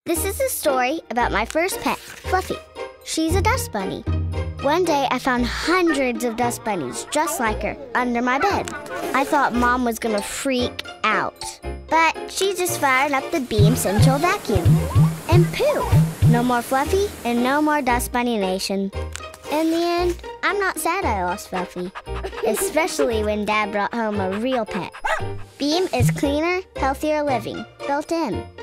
This is a story about my first pet, Fluffy. She's a dust bunny. One day I found hundreds of dust bunnies just like her under my bed. I thought Mom was gonna freak out, but she just fired up the Beam Central vacuum. And poof! No more Fluffy and no more Dust Bunny Nation. In the end, I'm not sad I lost Fluffy, especially when Dad brought home a real pet. Beam is cleaner, healthier living, built in.